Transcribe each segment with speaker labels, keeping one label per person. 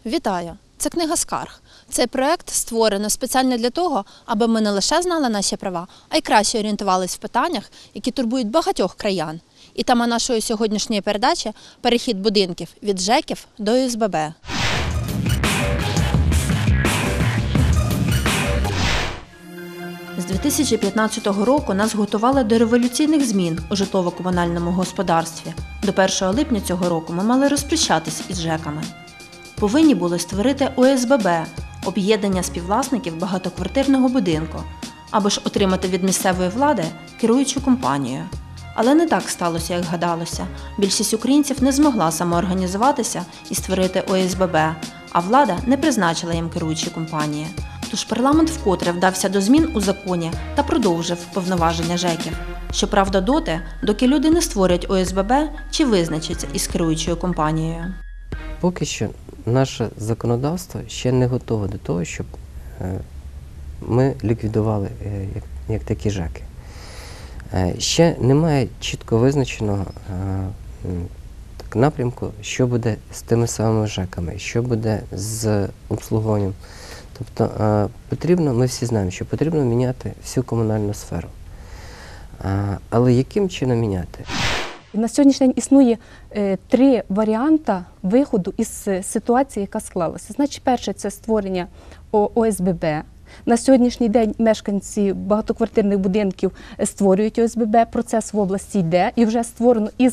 Speaker 1: Вітаю! Це книга скарг. Цей проект створено спеціально для того, аби ми не лише знали наші права, а й краще орієнтувалися в питаннях, які турбують багатьох краян. І тема нашої сьогоднішньої передачі – перехід будинків від ЖЕКів до ОСББ. З 2015 року нас готували до революційних змін у житлово-комунальному господарстві. До 1 липня цього року ми мали розпрощатись із ЖЕКами. Повинні були створити ОСББ – об'єднання співвласників багатоквартирного будинку, або ж отримати від місцевої влади керуючу компанію. Але не так сталося, як гадалося. Більшість українців не змогла самоорганізуватися і створити ОСББ, а влада не призначила їм керуючі компанії. Тож парламент вкотре вдався до змін у законі та продовжив повноваження ЖЕКів. Щоправда, доки люди не створять ОСББ чи визначаться із керуючою компанією.
Speaker 2: Поки що наше законодавство ще не готове до того, щоб ми ліквідували як такі ЖЕКи. Ще немає чітко визначеного напрямку, що буде з тими самими ЖЕКами, що буде з обслуговуванням. Тобто потрібно, ми всі знаємо, що потрібно міняти всю комунальну сферу. Але яким чином міняти?
Speaker 3: На сьогоднішній день існує три варіанти виходу із ситуації, яка склалася. Значить, перше – це створення ОСББ. На сьогоднішній день мешканці багатоквартирних будинків створюють ОСББ, процес в області йде, і вже створено із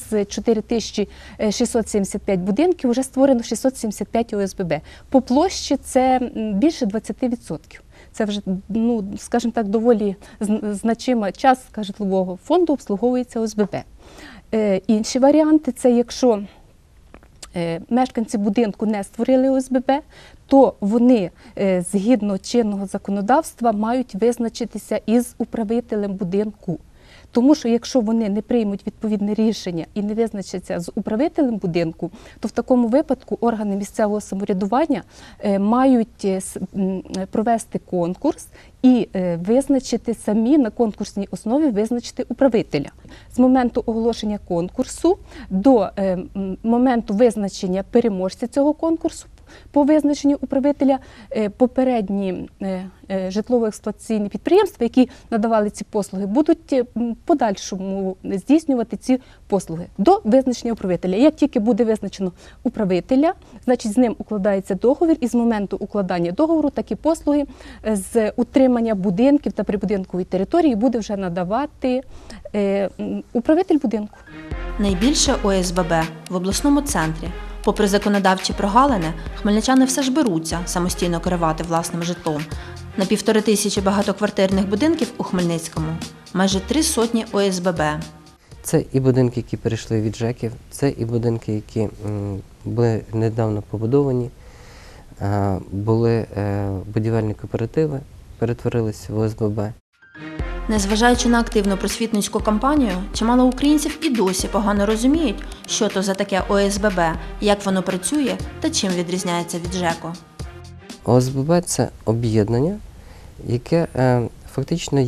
Speaker 3: 4675 будинків, вже створено 675 ОСББ. По площі це більше 20%. Це вже, скажімо так, доволі значима частка житлового фонду обслуговується ОСББ. Інші варіанти – це якщо мешканці будинку не створили ОСББ, то вони, згідно чинного законодавства, мають визначитися із управителем будинку. Тому що якщо вони не приймуть відповідне рішення і не визначаться з управителем будинку, то в такому випадку органи місцевого самоврядування мають провести конкурс і визначити самі на конкурсній основі визначити управителя. З моменту оголошення конкурсу до моменту визначення переможця цього конкурсу по визначенню управителя попередні житлово-експлуатаційні підприємства, які надавали ці послуги, будуть в подальшому здійснювати ці послуги до визначення управителя. Як тільки буде визначено управителя, значить з ним укладається договір, і з моменту укладання договору такі послуги з утримання будинків та прибудинкової території буде вже надавати управитель будинку.
Speaker 1: Найбільше ОСББ в обласному центрі. Попри законодавчі прогалини, хмельничани все ж беруться самостійно керувати власним житлом. На 1500 багатоквартирних будинків у Хмельницькому майже 300 ОСББ.
Speaker 2: Це і будинки, які перейшли від ЖЕКів, це і будинки, які були недавно побудовані, були будівельні кооперативи, перетворилися в ОСББ.
Speaker 1: Незважаючи на активну просвітницьку кампанію, чимало українців і досі погано розуміють, що то за таке ОСББ, як воно працює та чим відрізняється від ЖЕКу.
Speaker 2: ОСББ – це об'єднання, яке фактично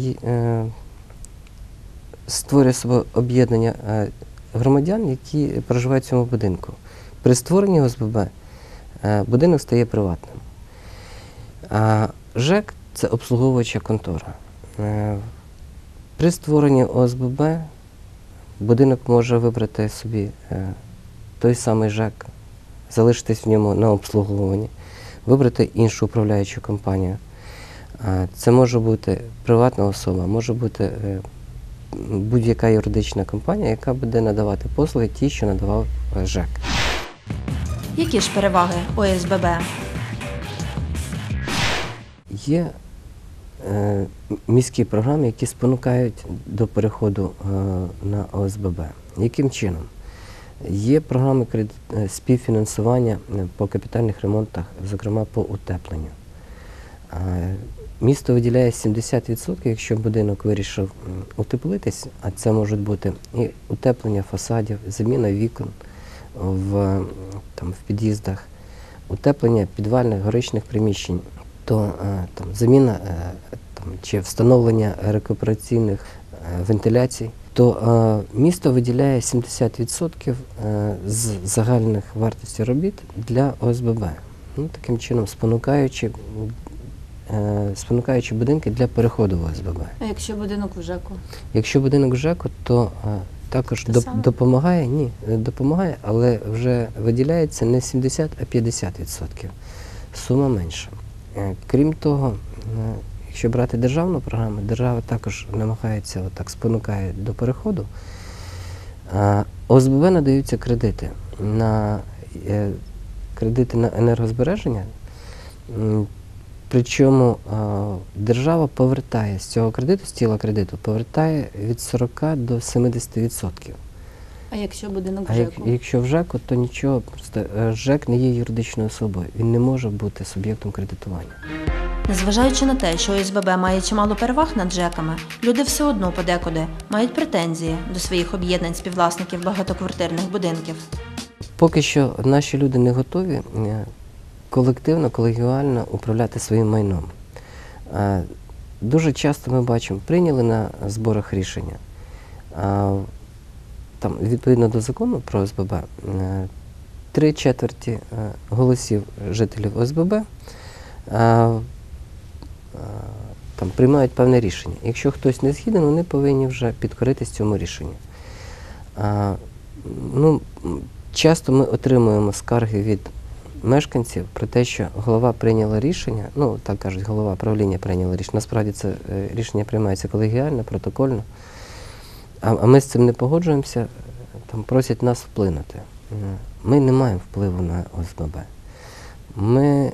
Speaker 2: створює себе об'єднання громадян, які проживають в цьому будинку. При створенні ОСББ будинок стає приватним. А ЖЕК – це обслуговуюча контора. При створенні ОСББ будинок може вибрати собі той самий ЖЕК, залишитись в ньому на обслуговуванні, вибрати іншу управляючу компанію. Це може бути приватна особа, може бути будь-яка юридична компанія, яка буде надавати послуги ті, що надавав ЖЕК.
Speaker 1: Які ж переваги ОСББ?
Speaker 2: Є міські програми, які спонукають до переходу на ОСББ. Яким чином? Є програми співфінансування по капітальних ремонтах, зокрема по утепленню. Місто виділяє 70%, якщо будинок вирішив утеплитись, а це можуть бути і утеплення фасадів, заміна вікон в під'їздах, утеплення підвальних горичних приміщень, то заміна чи встановлення рекупераційних вентиляцій, то місто виділяє 70% з загальних вартості робіт для ОСББ. ну, таким чином спонукаючи будинки для переходу в ОСББ.
Speaker 1: А якщо будинок в ЖЕКу?
Speaker 2: Якщо будинок в ЖЕКу, то також
Speaker 1: Те саме?
Speaker 2: допомагає, але вже виділяється не 70, а 50%. Сума менша. Крім того, якщо брати державну програму, держава також намагається, отак спонукає до переходу. ОСББ надаються кредити на енергозбереження, причому держава повертає з цього кредиту, з тіла кредиту, повертає від 40 до 70%.
Speaker 1: А якщо будинок в
Speaker 2: А
Speaker 1: ЖЕКу?
Speaker 2: якщо в ЖЕКу, то нічого, просто ЖЕК не є юридичною особою, він не може бути суб'єктом кредитування.
Speaker 1: Незважаючи на те, що ОСББ має чимало переваг над ЖЕКами, люди все одно подекуди мають претензії до своїх об'єднань співвласників багатоквартирних будинків.
Speaker 2: Поки що наші люди не готові колективно, колегіально управляти своїм майном. Дуже часто ми бачимо, прийняли на зборах рішення, там, відповідно до закону про ОСББ, 3/4 голосів жителів ОСББ там, приймають певне рішення. Якщо хтось не згіден, вони повинні вже підкоритись цьому рішенню. Часто ми отримуємо скарги від мешканців про те, що голова прийняла рішення, ну, так кажуть, голова правління прийняла рішення. Насправді це рішення приймається колегіально, протокольно. А ми з цим не погоджуємося, там, просять нас вплинути. Ми не маємо впливу на ОСББ. Ми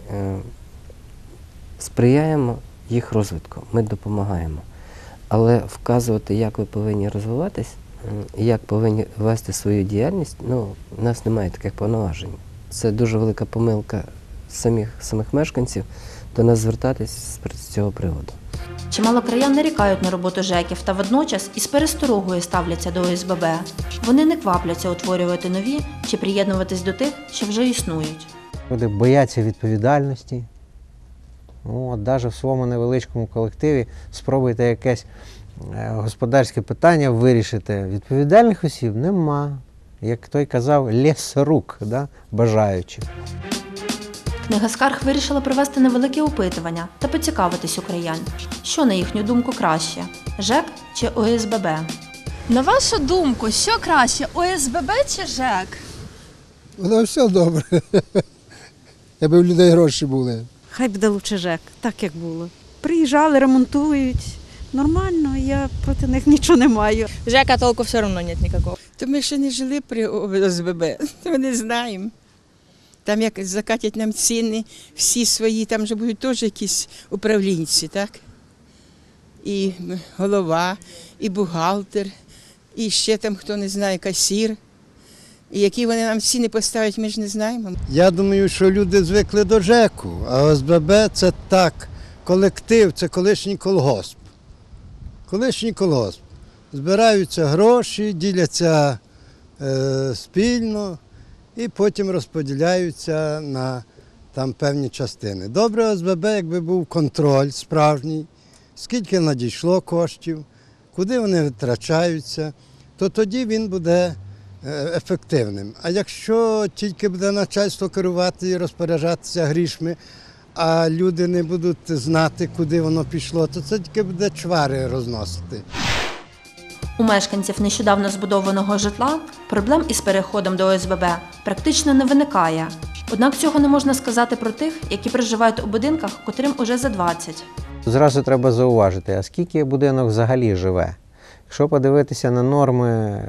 Speaker 2: сприяємо їх розвитку, ми допомагаємо. Але вказувати, як ви повинні розвиватись, як повинні вести свою діяльність, ну, у нас немає таких повноважень. Це дуже велика помилка самих мешканців до нас звертатись з цього приводу.
Speaker 1: Чимало краян нарікають на роботу ЖЕКів та водночас із пересторогою ставляться до ОСББ. Вони не квапляться утворювати нові чи приєднуватись до тих, що вже існують.
Speaker 4: Люди бояться відповідальності. Навіть в своєму невеличкому колективі спробуйте якесь господарське питання вирішити. Відповідальних осіб нема. Як той казав, ліс рук, да, бажаючих.
Speaker 1: Книга скарг вирішила провести невелике опитування та поцікавитись у краян, що, на їхню думку, краще – ЖЕК чи ОСББ.
Speaker 5: На вашу думку, що краще, ОСББ чи ЖЕК?
Speaker 6: Воно все добре. Аби в людей гроші були.
Speaker 7: Хай буде лучше ЖЕК, так як було. Приїжджали, ремонтують. Нормально, я проти них нічого не маю.
Speaker 5: ЖЕКа толку все одно нет никакого.
Speaker 8: То ми ще не жили при ОСББ, то ми не знаємо. Там як закатять нам ціни, всі свої, там вже будуть теж якісь управлінці, так? І голова, і бухгалтер, і ще там, хто не знає, касір. І які вони нам ціни поставлять, ми ж не знаємо.
Speaker 6: Я думаю, що люди звикли до ЖЕКу, а ОСББ – це так, колектив, це колишній колгосп. Колишній колгосп. Збираються гроші, діляться спільно і потім розподіляються на там певні частини. Добре ОСББ, якби був контроль справжній, скільки надійшло коштів, куди вони витрачаються, то тоді він буде ефективним. А якщо тільки буде начальство керувати і розпоряджатися грішми, а люди не будуть знати, куди воно пішло, то це тільки буде чвари розносити.
Speaker 1: У мешканців нещодавно збудованого житла проблем із переходом до ОСББ практично не виникає. Однак цього не можна сказати про тих, які проживають у будинках, котрим уже за 20.
Speaker 4: Зразу треба зауважити, а скільки будинок взагалі живе? Якщо подивитися на норми,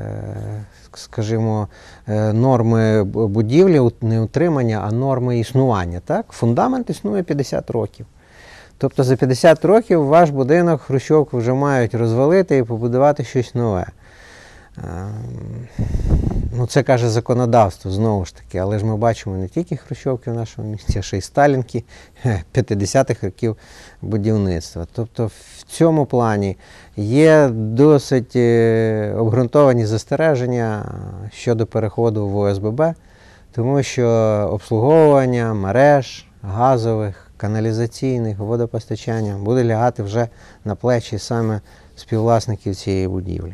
Speaker 4: скажімо, норми будівлі, не утримання, а норми існування, так? Фундамент існує 50 років. Тобто за 50 років ваш будинок, хрущовку вже мають розвалити і побудувати щось нове. Ну, це каже законодавство, знову ж таки, але ж ми бачимо не тільки хрущовки в нашому місті, а ще й сталінки 50-х років будівництва. Тобто в цьому плані є досить обґрунтовані застереження щодо переходу в ОСББ, тому що обслуговування мереж газових, каналізаційних, водопостачання буде лягати вже на плечі саме співвласників цієї будівлі.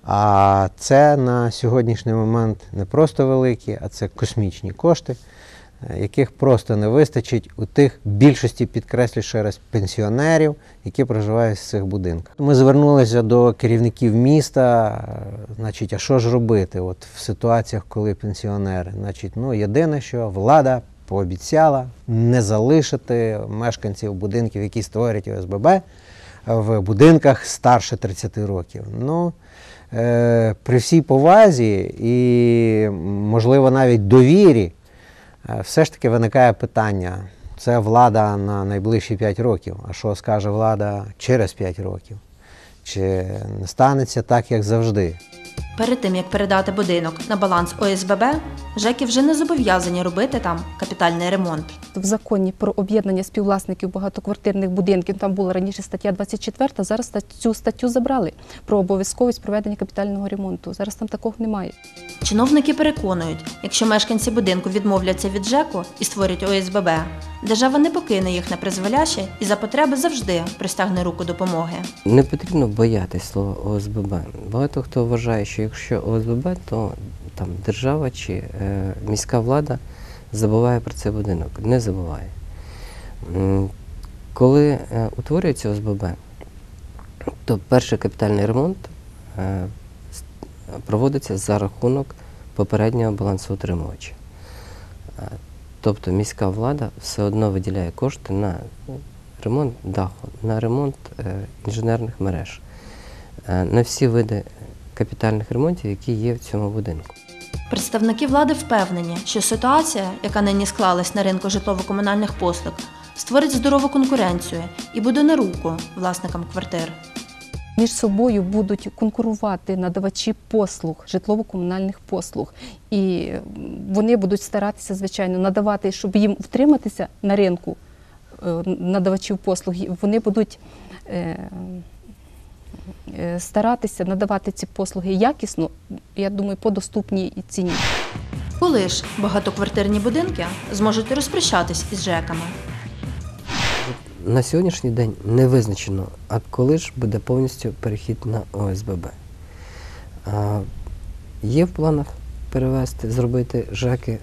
Speaker 4: А це на сьогоднішній момент не просто великі, а це космічні кошти, яких просто не вистачить у тих більшості, підкреслю ще раз, пенсіонерів, які проживають в цих будинках. Ми звернулися до керівників міста, значить, а що ж робити от в ситуаціях, коли пенсіонери? Значить, єдине, що влада пообіцяла не залишити мешканців будинків, які створюють ОСББ, в будинках старше 30 років. При всій повазі і, можливо, навіть довірі, все ж таки виникає питання, це влада на найближчі 5 років, а що скаже влада через 5 років? Чи не станеться так, як завжди?
Speaker 1: Перед тим, як передати будинок на баланс ОСББ, ЖЕКи вже не зобов'язані робити там капітальний ремонт.
Speaker 3: В законі про об'єднання співвласників багатоквартирних будинків, там була раніше стаття 24, зараз цю статтю забрали про обов'язковість проведення капітального ремонту. Зараз там такого немає.
Speaker 1: Чиновники переконують, якщо мешканці будинку відмовляться від ЖЕКу і створять ОСББ, держава не покине їх на призволяще і за потреби завжди простягне руку допомоги.
Speaker 2: Не потрібно боятись слова ОСББ. Багато хто вважає, що якщо ОСББ, то там держава чи міська влада забуває про цей будинок. Не забуває. Коли утворюється ОСББ, то перший капітальний ремонт проводиться за рахунок попереднього балансоутримувача. Тобто міська влада все одно виділяє кошти на ремонт даху, на ремонт інженерних мереж, на всі види капітальних ремонтів, які є в цьому будинку.
Speaker 1: Представники влади впевнені, що ситуація, яка нині склалась на ринку житлово-комунальних послуг, створить здорову конкуренцію і буде на руку власникам квартир.
Speaker 3: Між собою будуть конкурувати надавачі послуг, житлово-комунальних послуг. І вони будуть старатися, звичайно, надавати, щоб їм втриматися на ринку надавачів послуг, вони будуть старатися надавати ці послуги якісно, я думаю, по доступній ціні.
Speaker 1: Коли ж багатоквартирні будинки зможуть розпрощатись із ЖЕКами?
Speaker 2: На сьогоднішній день не визначено, а коли ж буде повністю перехід на ОСББ. Є в планах перевести, зробити ЖЕКи,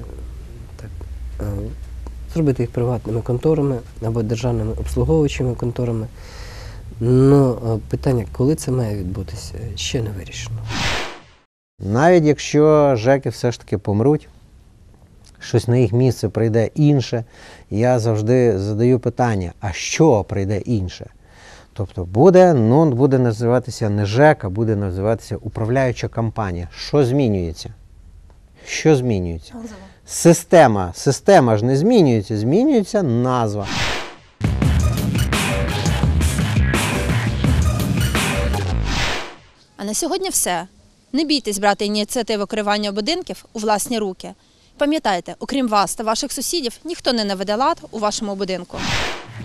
Speaker 2: зробити їх приватними конторами або державними обслуговуючими конторами. Но питання, коли це має відбутися, ще не вирішено.
Speaker 4: Навіть якщо ЖЕКи все ж таки помруть, щось на їх місце прийде інше, я завжди задаю питання, а що прийде інше? Тобто буде називатися не ЖЕК, а буде називатися управляюча компанія. Що змінюється? Що змінюється? Система ж не змінюється, змінюється назва.
Speaker 5: А на сьогодні все. Не бійтесь брати ініціативу керування будинків у власні руки. Пам'ятайте, окрім вас та ваших сусідів, ніхто не наведе лад у вашому будинку.